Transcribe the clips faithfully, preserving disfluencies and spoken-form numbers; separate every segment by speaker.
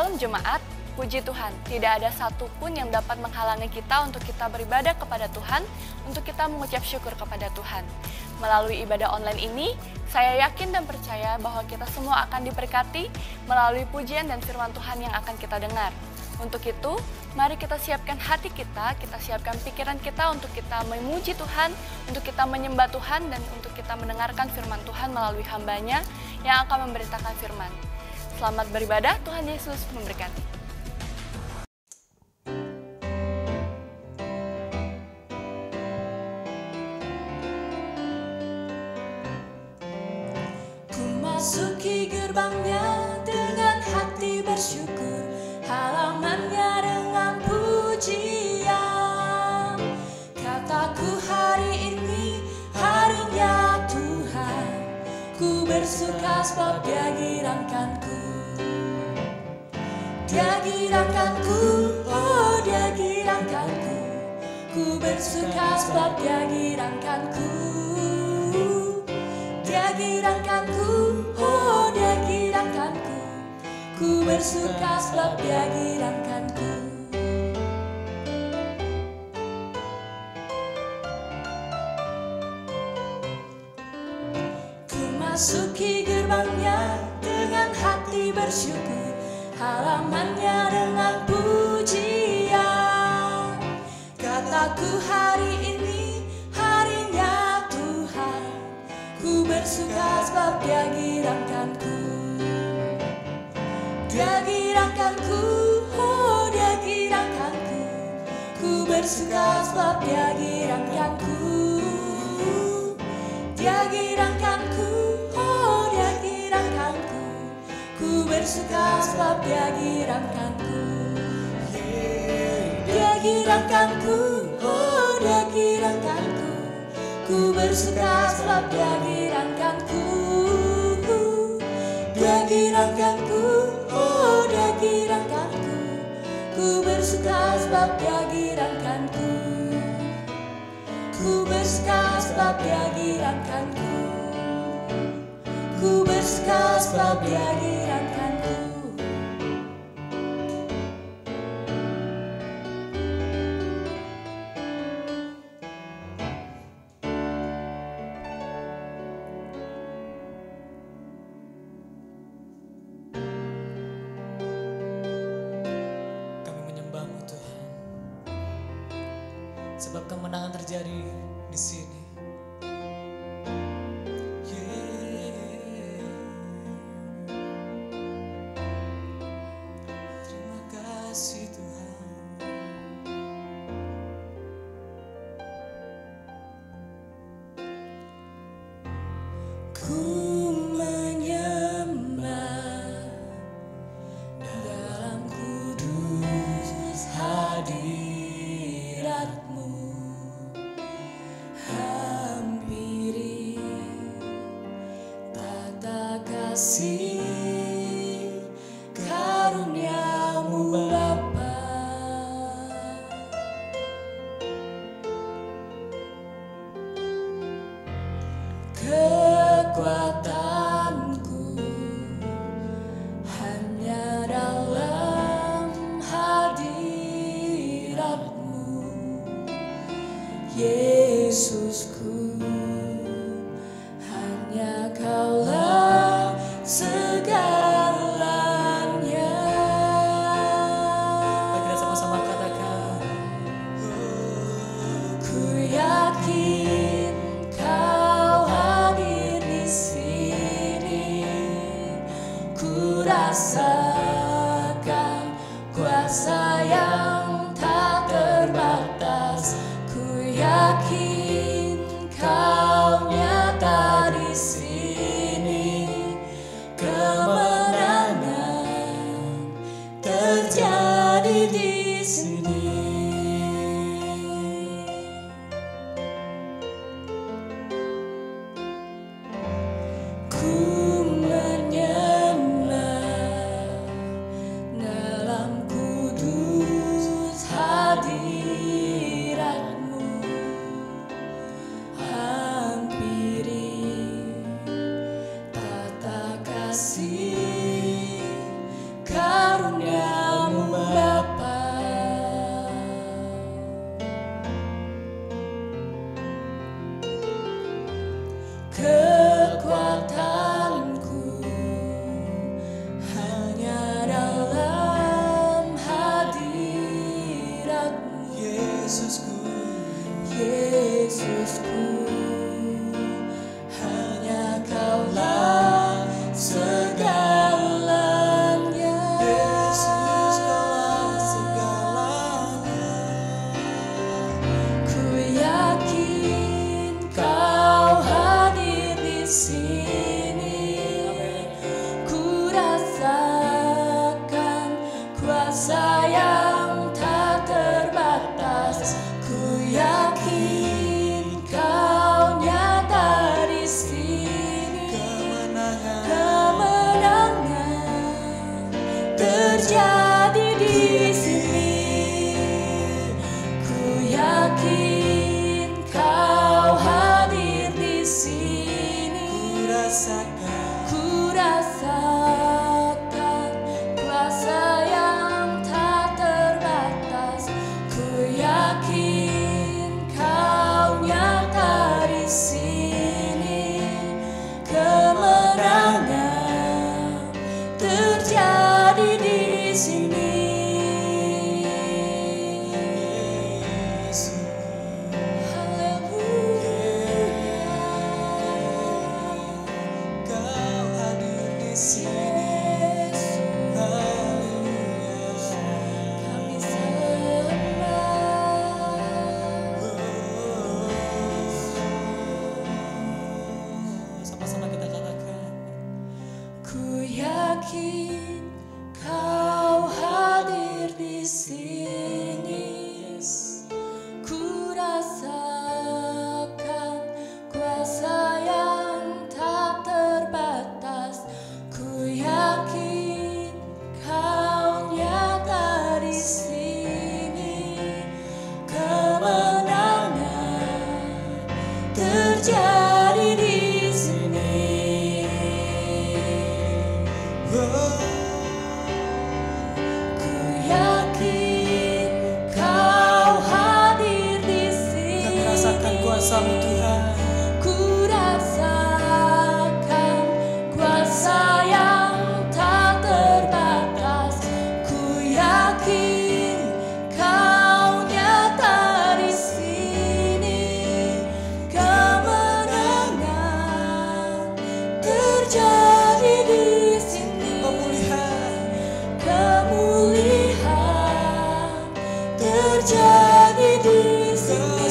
Speaker 1: Shalom Jemaat, puji Tuhan, tidak ada satupun yang dapat menghalangi kita untuk kita beribadah kepada Tuhan, untuk kita mengucap syukur kepada Tuhan. Melalui ibadah online ini, saya yakin dan percaya bahwa kita semua akan diberkati melalui pujian dan firman Tuhan yang akan kita dengar. Untuk itu, mari kita siapkan hati kita, kita siapkan pikiran kita untuk kita memuji Tuhan, untuk kita menyembah Tuhan, dan untuk kita mendengarkan firman Tuhan melalui hamba-Nya yang akan memberitakan firman. Selamat beribadah, Tuhan Yesus memberkati.
Speaker 2: Ku masuki gerbangnya dengan hati bersyukur, halamannya dengan pujian. Kataku hari ini harinya Tuhan, ku bersuka sebab Dia girangkanku. Dia girangkanku, oh Dia girangkanku, ku bersuka sebab Dia girangkanku. Dia girangkanku, oh Dia girangkanku, ku bersuka sebab Dia girangkanku. Ku masuki gerbangnya dengan hati bersyukur, halamannya dengan pujian. Kataku hari ini harinya Tuhan, ku bersuka sebab Dia girangkanku. Dia girangkanku, oh Dia girangkanku, ku bersuka sebab Dia girangkanku. Dia girangkanku, oh Dia girangkanku, ku bersuka sebab Dia girangkanku. Dia girangkanku, oh Dia girangkanku, ku bersuka sebab Dia girangkanku. Dia girangkanku, oh Dia girangkanku, ku bersuka sebab Dia girangkanku. Ku bersuka sebab Dia girangkanku, ku bersuka sebab Dia girangkanku.
Speaker 3: Kami menyembah-Mu Tuhan, sebab kemenangan terjadi di sini. Yeah. Terima kasih Tuhan.
Speaker 2: Ku menyembah dalam kudus hadirat-Mu, hampiri tata kasih karunia-Mu Bapa. Kekuatanku hanya dalam hadirat-Mu, Yesusku, hanya Kaulah segalanya.
Speaker 3: Mari kita sama-sama katakan,
Speaker 2: Ku yakin Kau hadir di sini, ku rasakan kuasa yang tak terbatas. Ku yakin
Speaker 3: Yesusku,
Speaker 2: Yesusku, hanya Kaulah segalanya.
Speaker 3: Yesus kaulah segalanya.
Speaker 2: Ku yakin Kau hadir di sini. Ku rasakan kuasa yang tak terbatas. Ku yakin Kau nyata di sini.
Speaker 3: Kemenangan
Speaker 2: Kemenangan terjadi di sini. Ku yakin Kau hadir di sini.
Speaker 3: ku rasakan.
Speaker 2: Ku rasakan kuasa yang tak terbatas. Ku yakin Kau nyata di sini. Kemenangan terjadi di sini.
Speaker 3: Yesus, Kau hadir di sini. Haleluya.
Speaker 2: Kami
Speaker 3: Sama-sama kita katakan.
Speaker 2: Ku yakin Kau hadir di sini. Ku rasakan kuasa yang tak terbatas. Ku yakin Kau nyata di sini. Kemenangan terjadi di sini. Ku yakin Kau hadir di sini.
Speaker 3: Kami rasakan kuasa-Mu Tuhan.
Speaker 2: Ku rasakan kuasa yang tak terbatas. Ku yakin Kau nyata di sini. Kemenangan terjadi di sini.
Speaker 3: Pemulihan,
Speaker 2: Kemuliaan terjadi di sini.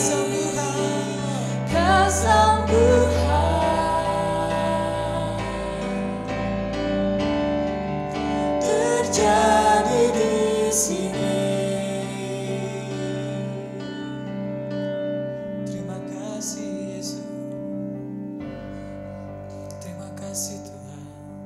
Speaker 3: kesembuhan,
Speaker 2: Kesembuhan terjadi di sini.
Speaker 3: terima kasih Yesus. Terima kasih Tuhan.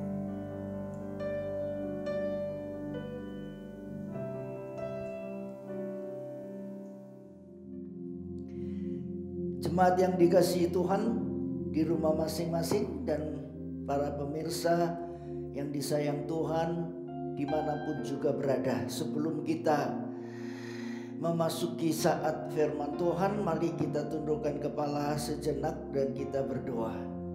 Speaker 4: Jemaat yang dikasihi Tuhan di rumah masing-masing dan para pemirsa yang disayang Tuhan dimanapun juga berada. Sebelum kita memasuki saat firman Tuhan, mari kita tundukkan kepala sejenak dan kita berdoa.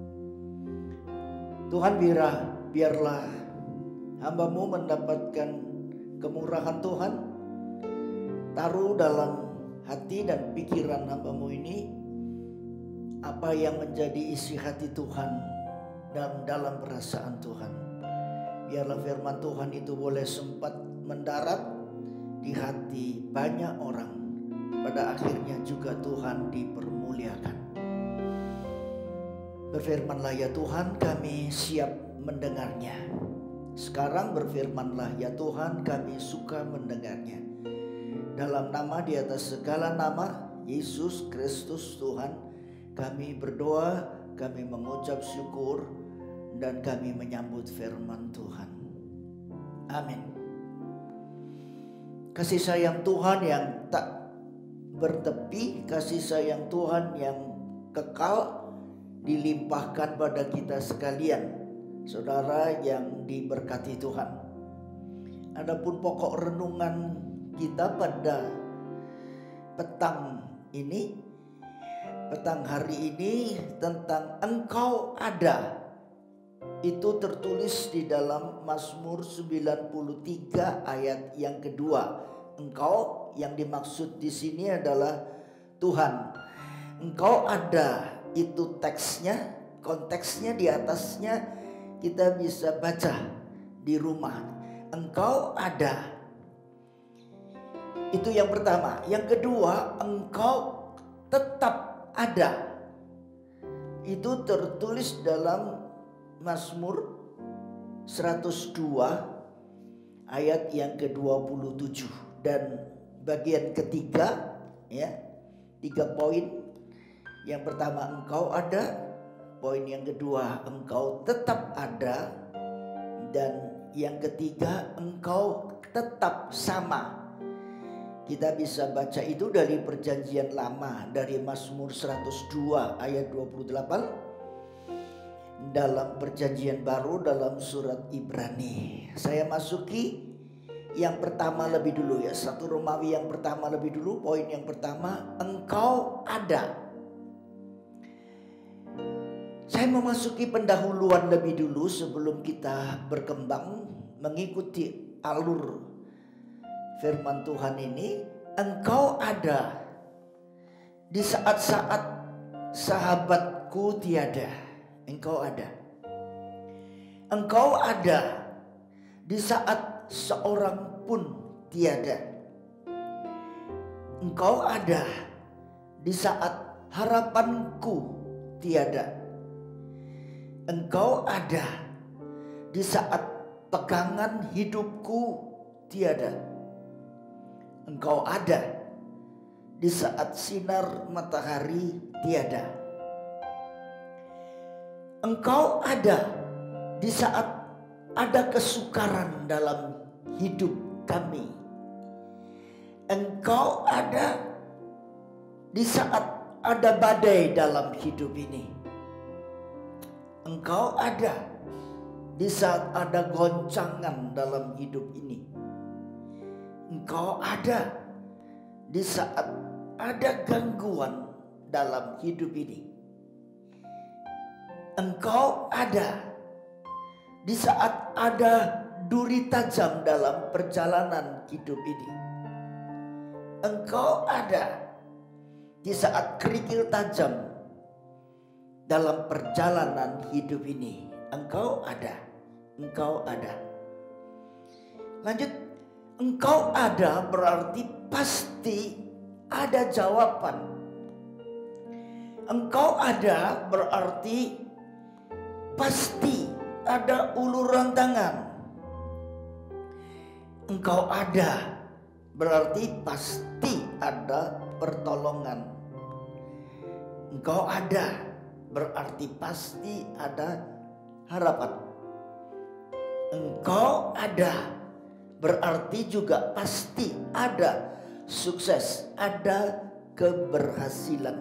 Speaker 4: Tuhan, biarlah, biarlah hamba-Mu mendapatkan kemurahan Tuhan. Taruh dalam hati dan pikiran hamba-Mu ini apa yang menjadi isi hati Tuhan dan dalam perasaan Tuhan. Biarlah firman Tuhan itu boleh sempat mendarat di hati banyak orang. Pada akhirnya juga Tuhan dipermuliakan. Berfirmanlah ya Tuhan, kami siap mendengarnya. Sekarang berfirmanlah ya Tuhan, kami suka mendengarnya. Dalam nama di atas segala nama, Yesus Kristus Tuhan, kami berdoa, kami mengucap syukur, dan kami menyambut firman Tuhan. Amin. Kasih sayang Tuhan yang tak bertepi, kasih sayang Tuhan yang kekal dilimpahkan pada kita sekalian, saudara yang diberkati Tuhan. Adapun pokok renungan kita pada petang ini, petang hari ini tentang Engkau ada. Itu tertulis di dalam Mazmur sembilan puluh tiga ayat yang kedua. Engkau yang dimaksud di sini adalah Tuhan. Engkau ada, itu teksnya, konteksnya di atasnya kita bisa baca di rumah. Engkau ada. Itu yang pertama. Yang kedua, engkau tetap ada. Itu tertulis dalam Mazmur seratus dua ayat yang ke dua puluh tujuh. Dan bagian ketiga, ya, tiga poin. Yang pertama, engkau ada. Poin yang kedua, engkau tetap ada. Dan yang ketiga, engkau tetap sama. Kita bisa baca itu dari Perjanjian Lama, dari Mazmur seratus dua ayat dua puluh delapan. Dalam Perjanjian Baru dalam surat Ibrani. Saya masuki yang pertama lebih dulu ya. Satu Romawi yang pertama lebih dulu. Poin yang pertama, engkau ada. Saya memasuki pendahuluan lebih dulu sebelum kita berkembang mengikuti alur firman Tuhan ini. Engkau ada di saat-saat sahabatku tiada. Engkau ada. Engkau ada di saat seorang pun tiada. Engkau ada di saat harapanku tiada. Engkau ada di saat pegangan hidupku tiada. Engkau ada di saat sinar matahari tiada. Engkau ada di saat ada kesukaran dalam hidup kami. Engkau ada di saat ada badai dalam hidup ini. Engkau ada di saat ada goncangan dalam hidup ini. Engkau ada di saat ada gangguan dalam hidup ini. Engkau ada di saat ada duri tajam dalam perjalanan hidup ini. Engkau ada di saat kerikil tajam dalam perjalanan hidup ini. Engkau ada. Engkau ada. Lanjut. Engkau ada berarti pasti ada jawaban. Engkau ada berarti pasti ada uluran tangan. Engkau ada berarti pasti ada pertolongan. Engkau ada berarti pasti ada harapan. Engkau ada berarti juga pasti ada sukses, ada keberhasilan.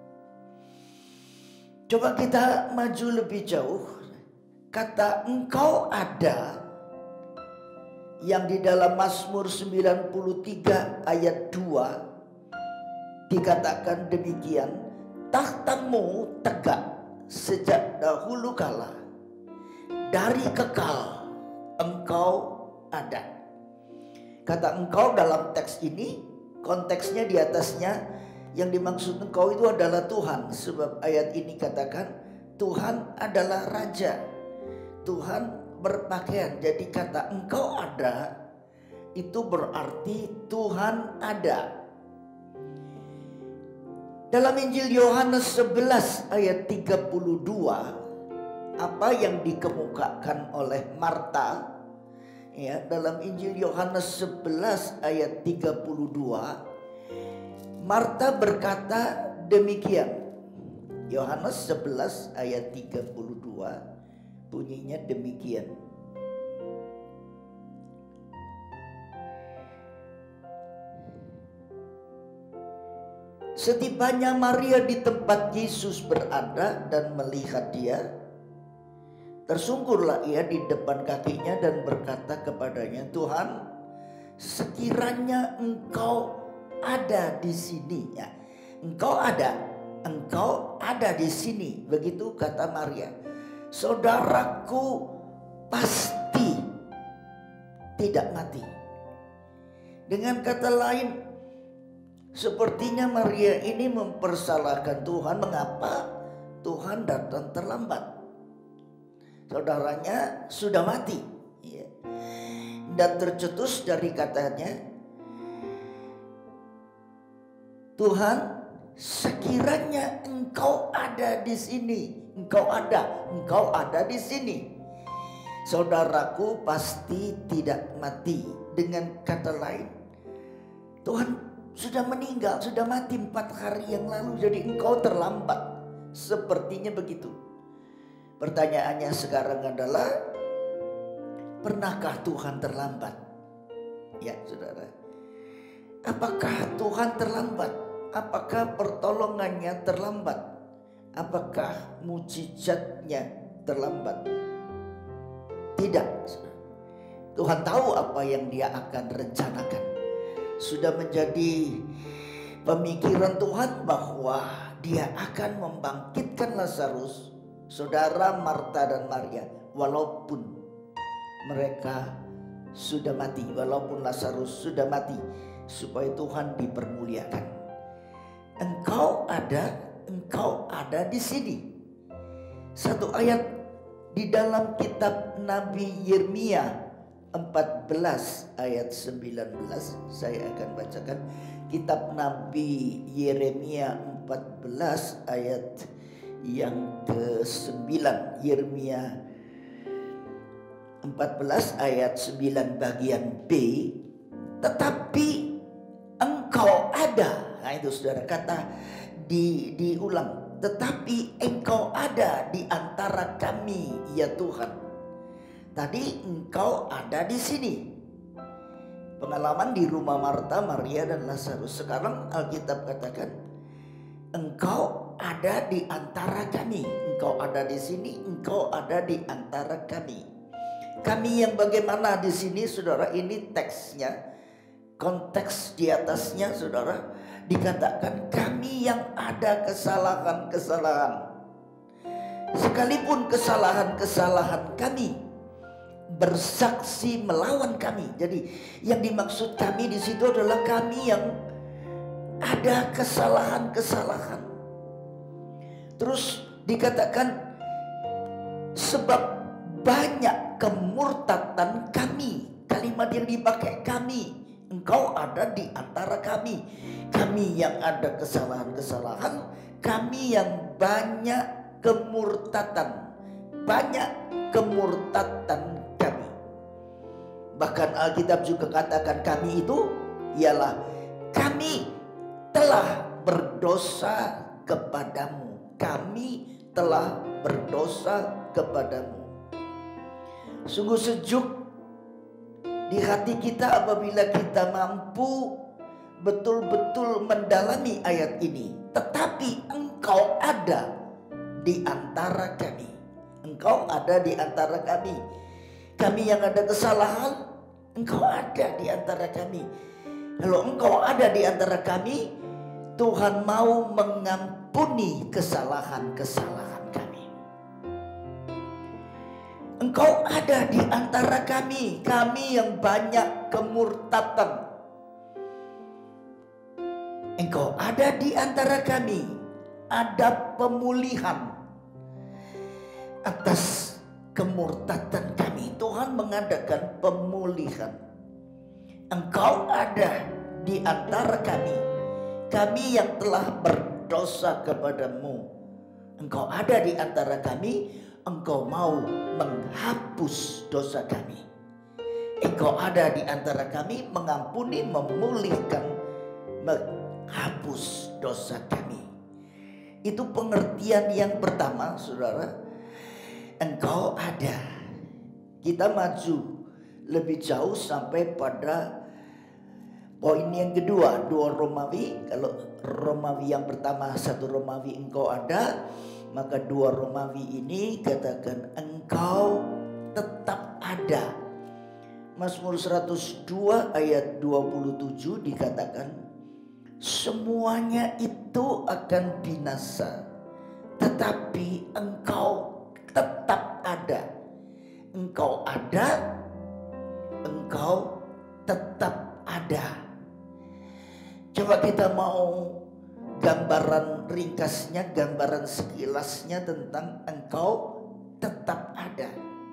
Speaker 4: Coba kita maju lebih jauh. Kata engkau ada yang di dalam Mazmur sembilan puluh tiga ayat dua dikatakan demikian. Tahtamu tegak sejak dahulu kala, dari kekal engkau ada. Kata engkau dalam teks ini konteksnya di atasnya yang dimaksud engkau itu adalah Tuhan. Sebab ayat ini katakan Tuhan adalah Raja, Tuhan berpakaian. Jadi kata engkau ada itu berarti Tuhan ada. Dalam Injil Yohanes sebelas ayat tiga puluh dua, apa yang dikemukakan oleh Marta, ya, dalam Injil Yohanes sebelas ayat tiga puluh dua, Marta berkata demikian. Yohanes sebelas ayat tiga puluh dua bunyinya demikian. Setibanya Maria di tempat Yesus berada dan melihat dia, tersungkurlah ia di depan kakinya dan berkata kepadanya, Tuhan, sekiranya engkau ada di sini, ya, engkau ada, engkau ada di sini, begitu kata Maria, saudaraku pasti tidak mati. Dengan kata lain, Sepertinya Maria ini mempersalahkan Tuhan. Mengapa Tuhan datang terlambat? Saudaranya sudah mati, ya. Dan tercetus dari katanya, Tuhan, sekiranya Engkau ada di sini, Engkau ada, Engkau ada di sini, saudaraku pasti tidak mati. Dengan kata lain, Tuhan sudah meninggal, sudah mati empat hari yang lalu, jadi Engkau terlambat. Sepertinya begitu. Pertanyaannya sekarang adalah, pernahkah Tuhan terlambat? Ya saudara, apakah Tuhan terlambat? Apakah pertolongannya terlambat? Apakah mujizatnya terlambat? Tidak. Tuhan tahu apa yang Dia akan rencanakan. Sudah menjadi pemikiran Tuhan bahwa Dia akan membangkitkan Lazarus, saudara Marta dan Maria, walaupun mereka sudah mati, walaupun Lazarus sudah mati, supaya Tuhan dipermuliakan. Engkau ada, Engkau ada di sini. Satu ayat di dalam kitab Nabi Yeremia empat belas ayat sembilan belas, saya akan bacakan. Kitab Nabi Yeremia empat belas ayat yang ke sembilan. Yeremia empat belas ayat sembilan bagian B. Tetapi Engkau ada. Nah itu saudara, kata di diulang. Tetapi Engkau ada di antara kami, ya Tuhan. Tadi Engkau ada di sini. Pengalaman di rumah Marta, Maria dan Lazarus. Sekarang Alkitab katakan, Engkau ada di antara kami. Engkau ada di sini, Engkau ada di antara kami. Kami yang bagaimana di sini, saudara? Ini teksnya, konteks di atasnya, saudara, dikatakan kami yang ada kesalahan-kesalahan. Sekalipun kesalahan-kesalahan kami bersaksi melawan kami. Jadi yang dimaksud kami di situ adalah kami yang ada kesalahan-kesalahan. Terus dikatakan sebab banyak kemurtatan kami. Kalimat yang dipakai kami. Engkau ada di antara kami. Kami yang ada kesalahan-kesalahan. Kami yang banyak kemurtatan. Banyak kemurtatan kami. Bahkan Alkitab juga katakan kami itu ialah kami telah berdosa kepadamu. Kami telah berdosa kepadamu. Sungguh sejuk di hati kita apabila kita mampu betul-betul mendalami ayat ini. Tetapi Engkau ada di antara kami. Engkau ada di antara kami. Kami yang ada kesalahan, Engkau ada di antara kami. Kalau Engkau ada di antara kami, Tuhan mau mengampuni kesalahan-kesalahan kami. Engkau ada di antara kami, kami yang banyak kemurtatan. Engkau ada di antara kami, ada pemulihan atas kemurtatan kami. Tuhan mengadakan pemulihan. Engkau ada di antara kami, kami yang telah berdosa kepadamu. Engkau ada di antara kami, Engkau mau menghapus dosa kami. Engkau ada di antara kami, mengampuni, memulihkan, menghapus dosa kami. Itu pengertian yang pertama, saudara. Engkau ada. Kita maju lebih jauh sampai pada poin yang kedua, dua Romawi. Kalau Romawi yang pertama satu Romawi Engkau ada, maka dua Romawi ini katakan Engkau tetap ada. Mazmur seratus dua ayat dua puluh tujuh dikatakan semuanya itu akan binasa, tetapi Engkau tetap ada. Engkau ada, Engkau tetap ada. Coba kita mau gambaran ringkasnya, gambaran sekilasnya tentang engkau tetap ada.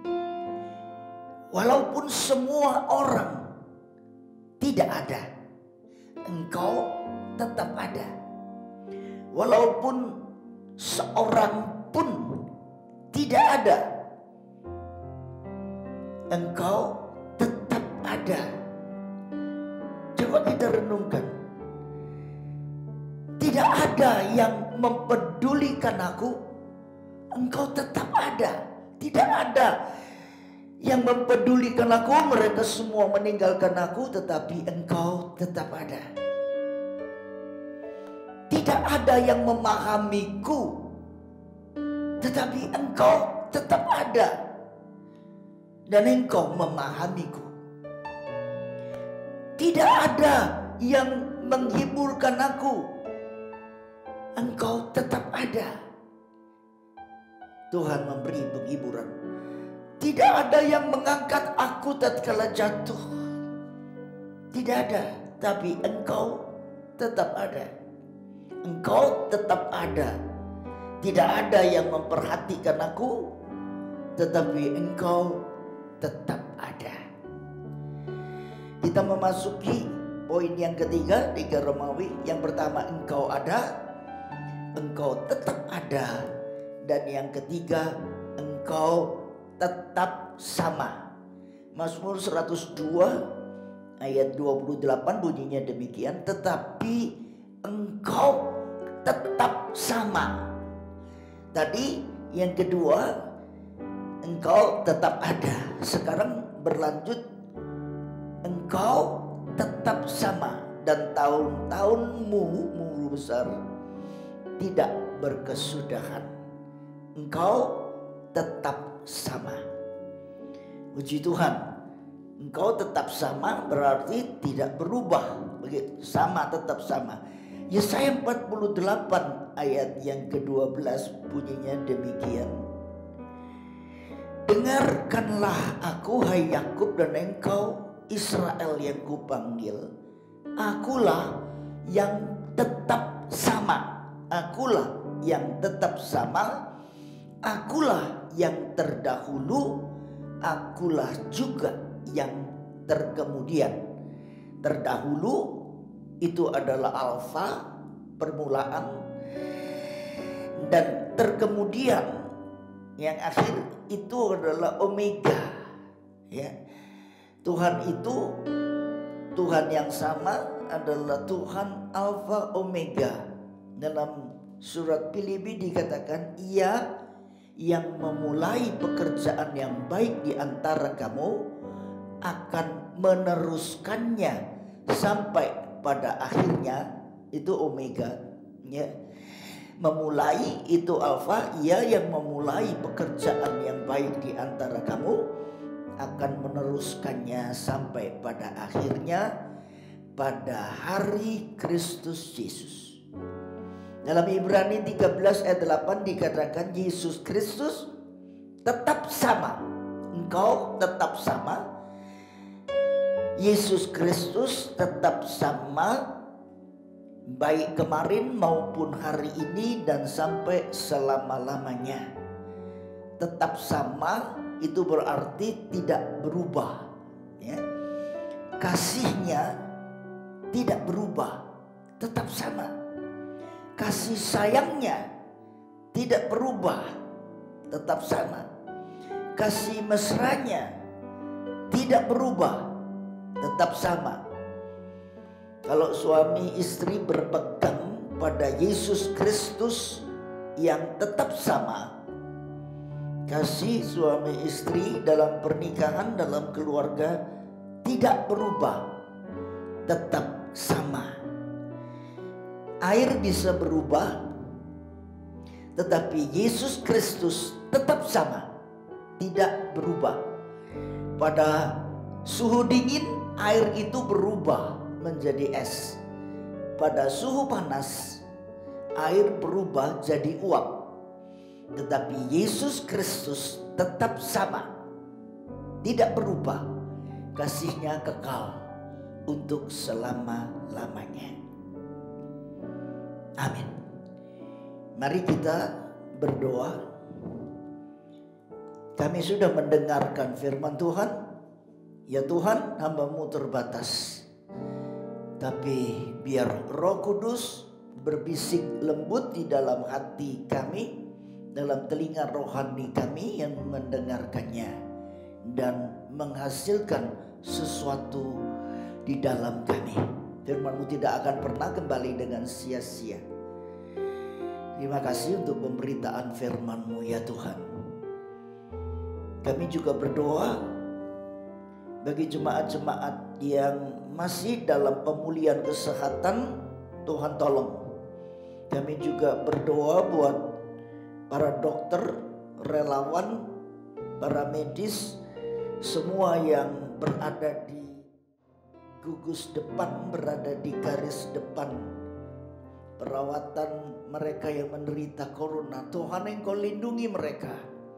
Speaker 4: Walaupun semua orang tidak ada, engkau tetap ada. Walaupun seorang pun tidak ada, engkau tetap ada. Coba kita renungkan. Tidak ada yang mempedulikan aku, engkau tetap ada. Tidak ada yang mempedulikan aku, mereka semua meninggalkan aku, tetapi engkau tetap ada. Tidak ada yang memahamiku, tetapi engkau tetap ada. Dan engkau memahamiku. Tidak ada yang menghiburkan aku, engkau tetap ada. Tuhan memberi penghiburan. Tidak ada yang mengangkat aku tatkala jatuh. Tidak ada, tapi engkau tetap ada. Engkau tetap ada. Tidak ada yang memperhatikan aku, tetapi engkau tetap ada. Kita memasuki poin yang ketiga, tiga Romawi. Yang pertama, engkau ada, engkau tetap ada. Dan yang ketiga, engkau tetap sama. Mazmur seratus dua ayat dua puluh delapan bunyinya demikian, tetapi engkau tetap sama. Tadi yang kedua, engkau tetap ada. Sekarang berlanjut, engkau tetap sama. Dan tahun-tahunmu, mulu besar, tidak berkesudahan. Engkau tetap sama. Puji Tuhan. Engkau tetap sama berarti tidak berubah. Begitu, sama, tetap sama. Yesaya empat puluh delapan ayat yang kedua belas bunyinya demikian. Dengarkanlah aku, hai Yakub, dan engkau Israel yang kupanggil. Akulah yang tetap sama. Akulah yang tetap sama. Akulah yang terdahulu. Akulah juga yang terkemudian. Terdahulu itu adalah alfa, permulaan, dan terkemudian yang akhir itu adalah omega. Ya, Tuhan itu, Tuhan yang sama adalah Tuhan alfa omega. Dalam surat Filipi dikatakan, Ia yang memulai pekerjaan yang baik di antara kamu akan meneruskannya sampai pada akhirnya. Itu omega, ya. Memulai itu alfa. Ia yang memulai pekerjaan yang baik di antara kamu akan meneruskannya sampai pada akhirnya, pada hari Kristus Yesus. Dalam Ibrani tiga belas ayat delapan dikatakan Yesus Kristus tetap sama. Engkau tetap sama. Yesus Kristus tetap sama, baik kemarin maupun hari ini dan sampai selama-lamanya. Tetap sama itu berarti tidak berubah, ya. Kasihnya tidak berubah, tetap sama. Kasih sayangnya tidak berubah, tetap sama. Kasih mesranya tidak berubah, tetap sama. Kalau suami istri berpegang pada Yesus Kristus yang tetap sama, kasih suami istri dalam pernikahan, dalam keluarga tidak berubah, tetap sama. Air bisa berubah, tetapi Yesus Kristus tetap sama, tidak berubah. Pada suhu dingin, air itu berubah menjadi es. Pada suhu panas, air berubah jadi uap. Tetapi Yesus Kristus tetap sama, tidak berubah. Kasihnya kekal untuk selama-lamanya. Amin. Mari kita berdoa. Kami sudah mendengarkan firman Tuhan. Ya Tuhan, hamba-Mu terbatas. Tapi biar Roh Kudus berbisik lembut di dalam hati kami, dalam telinga rohani kami yang mendengarkannya, dan menghasilkan sesuatu di dalam kami. Firman-Mu tidak akan pernah kembali dengan sia-sia. Terima kasih untuk pemberitaan firman-Mu ya Tuhan. Kami juga berdoa bagi jemaat-jemaat yang masih dalam pemulihan kesehatan. Tuhan tolong. Kami juga berdoa buat para dokter, relawan, para medis, semua yang berada di gugus depan, berada di garis depan perawatan mereka yang menderita corona. Tuhan, Engkau lindungi mereka.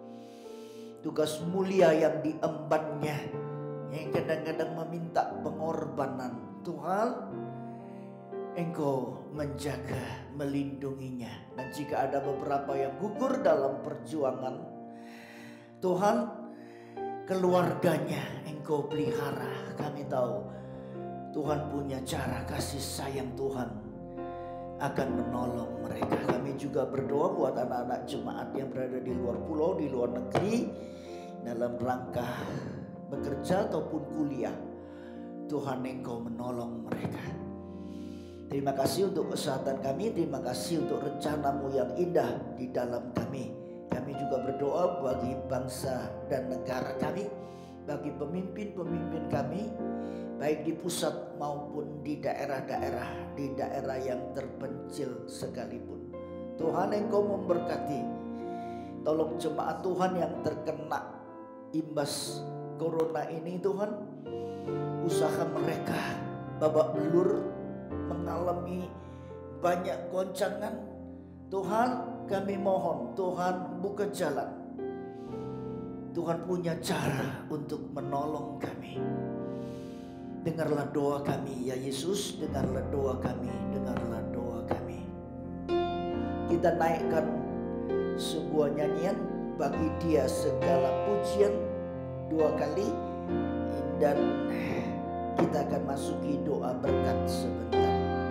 Speaker 4: Tugas mulia yang diembannya, yang kadang-kadang meminta pengorbanan, Tuhan, Engkau menjaga, melindunginya. Dan jika ada beberapa yang gugur dalam perjuangan, Tuhan, keluarganya Engkau pelihara. Kami tahu Tuhan punya cara kasih sayang. Tuhan akan menolong mereka. Kami juga berdoa buat anak-anak jemaat yang berada di luar pulau, di luar negeri, dalam rangka bekerja ataupun kuliah. Tuhan, Engkau menolong mereka. Terima kasih untuk kesehatan kami. Terima kasih untuk rencana-Mu yang indah di dalam kami. Kami juga berdoa bagi bangsa dan negara kami, bagi pemimpin-pemimpin kami, baik di pusat maupun di daerah-daerah, di daerah yang terpencil sekalipun. Tuhan, Engkau memberkati. Tolong jemaat Tuhan yang terkena imbas corona ini, Tuhan, usaha mereka babak belur, mengalami banyak goncangan. Tuhan, kami mohon, Tuhan buka jalan. Tuhan punya cara untuk menolong kami. Dengarlah doa kami ya Yesus, dengarlah doa kami, dengarlah doa kami. Kita naikkan sebuah nyanyian, bagi Dia segala pujian dua kali, dan kita akan masuki doa berkat sebentar.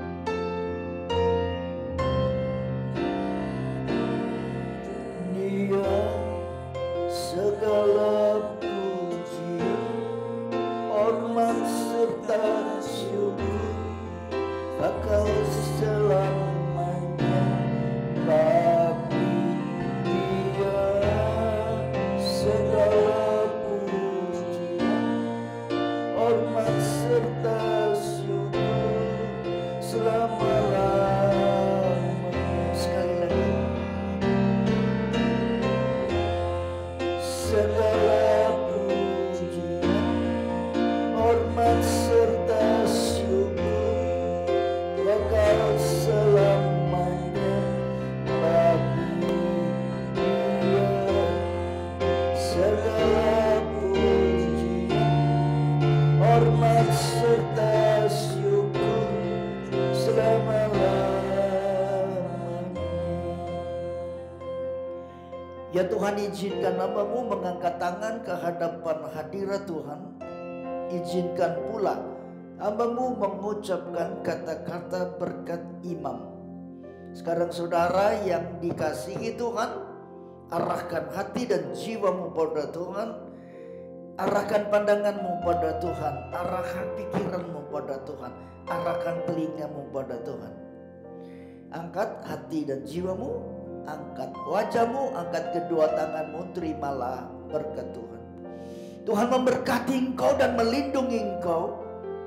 Speaker 4: Dia segala pujian, hormat serta syukur, bakal selamanya bagi Dia segala pujian, hormat serta syukur selama-lamanya. Sekali lagi, segala pujian, hormat serta syukur bakal selamanya bagi Dia segala pujian, hormat serta syukur selama-lamanya. Ya Tuhan, izinkan hamba-Mu mengangkat tangan ke hadapan hadirat Tuhan. Izinkan pula hamba-Mu mengucapkan kata-kata berkat imam. Sekarang saudara yang dikasihi Tuhan, arahkan hati dan jiwa-Mu pada Tuhan. Arahkan pandangan-Mu pada Tuhan. Arahkan pikiran-Mu pada Tuhan. Arahkan telinga-Mu pada Tuhan. Angkat hati dan jiwa-Mu. Angkat wajah-Mu, angkat kedua tangan-Mu, terimalah berkat Tuhan. Tuhan memberkati engkau dan melindungi engkau.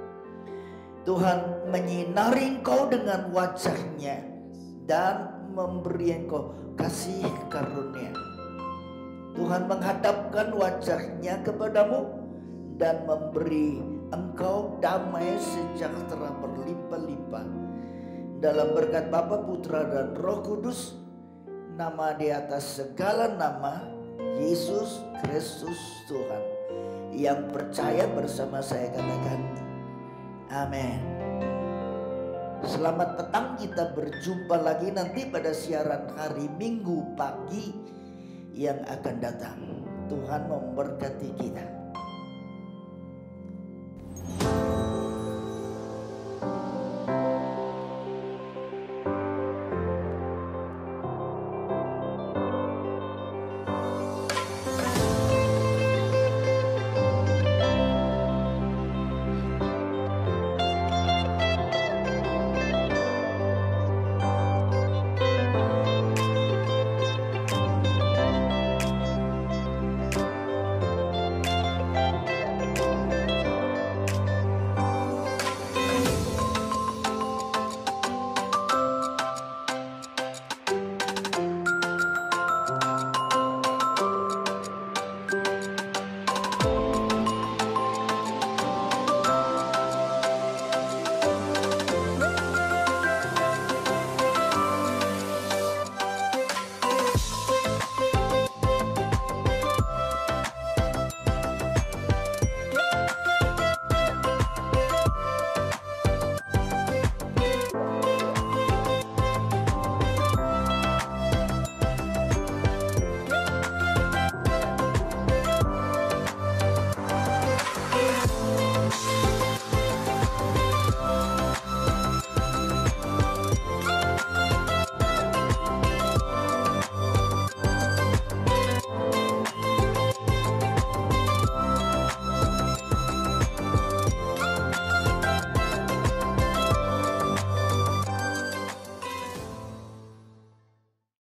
Speaker 4: Tuhan menyinari engkau dengan wajah-Nya dan memberi engkau kasih karunia. Tuhan menghadapkan wajah-Nya kepadamu dan memberi engkau damai sejahtera berlimpah-limpah. Dalam berkat Bapa, Putra, dan Roh Kudus, nama di atas segala nama, Yesus Kristus Tuhan. Yang percaya bersama saya katakan amin. Selamat petang, kita berjumpa lagi nanti pada siaran hari Minggu pagi yang akan datang. Tuhan memberkati kita.